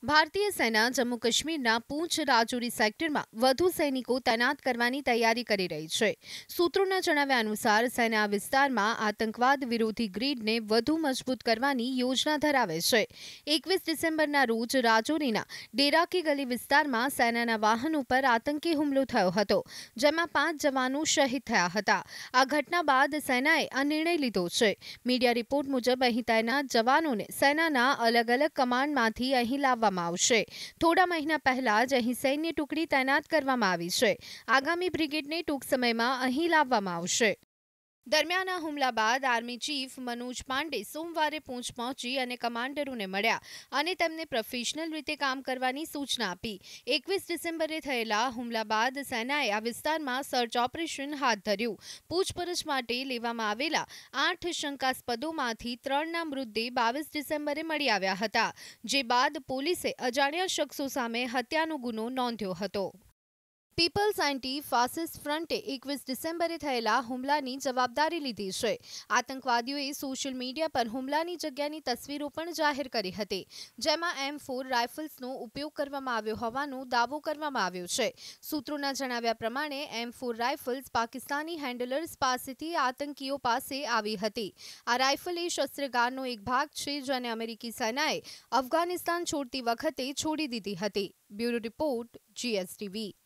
ભારતીય સેના જમ્મુ કાશ્મીરના પૂંછ રાજૌરી સેક્ટરમાં વધુ સૈનિકો તૈનાત કરવાની તૈયારી કરી રહી છે. સૂત્રોના જણાવ્યા અનુસાર સેના આ વિસ્તારમાં આતંકવાદ વિરોધી ગ્રીડને વધુ મજબૂત કરવાની યોજના ધરાવે છે. 21 ડિસેમ્બરના રોજ રાજૌરીના ડેરા કી ગલી વિસ્તારમાં સેનાના વાહન ઉપર આતંકી હુમલો થયો હતો, જેમાં 5 જવાનો શહીદ થયા હતા. આ ઘટના બાદ સેનાએ આ નિર્ણય લીધો છે. મીડિયા રિપોર્ટ મુજબ અહીં તૈનાત જવાનોને સેનાના અલગ અલગ કમાન્ડમાંથી અહીં લાવવામાં આવશે. થોડા મહિના પહેલા જ અહીં સૈન્ય ટુકડી તૈનાત કરવામાં આવી છે. આગામી બ્રિગેડને ટૂંક સમયમાં અહીં લાવવામાં આવશે. દરમિયાન આ હુમલા બાદ આર્મી ચીફ મનોજ પાંડે સોમવારે પૂંછ પહોંચી અને કમાન્ડરોને મળ્યા અને તેમને પ્રોફેશનલ રીતે કામ કરવાની સૂચના આપી. 21 ડિસેમ્બરે થયેલા હુમલા બાદ સેનાએ આ વિસ્તારમાં સર્ચ ઓપરેશન હાથ ધર્યું. પૂછપરછ માટે લેવામાં આવેલા 8 શંકાસ્પદોમાંથી 3ના મૃતદેહ 22 ડિસેમ્બરે મળી આવ્યા હતા, જે બાદ પોલીસે અજાણ્યા શખ્સો સામે હત્યાનો ગુનો નોંધ્યો હતો. પીપલ્સ એન્ટી ફાસિસ્ટ ફ્રન્ટે 21 ડિસેમ્બરે થયેલા હુમલાની જવાબદારી લીધી છે. આતંકવાદીઓએ સોશિયલ મીડિયા પર હુમલાની જગ્યાની તસવીરો પણ જાહેર કરી હતી, જેમાં M4 રાઇફલ્સનો ઉપયોગ કરવામાં આવ્યો હોવાનો દાવો કરવામાં આવ્યો છે. સૂત્રોના જણાવ્યા પ્રમાણે M4 રાઇફલ્સ પાકિસ્તાની હેન્ડલર્સ પાસેથી આતંકીઓ પાસે આવી હતી. આ રાઇફલ એ શસ્ત્રાગારનો એક ભાગ છે, જેને અમેરિકી સેનાએ અફઘાનિસ્તાન છોડતી વખતે છોડી દીધી હતી. Bureau report, GSTV.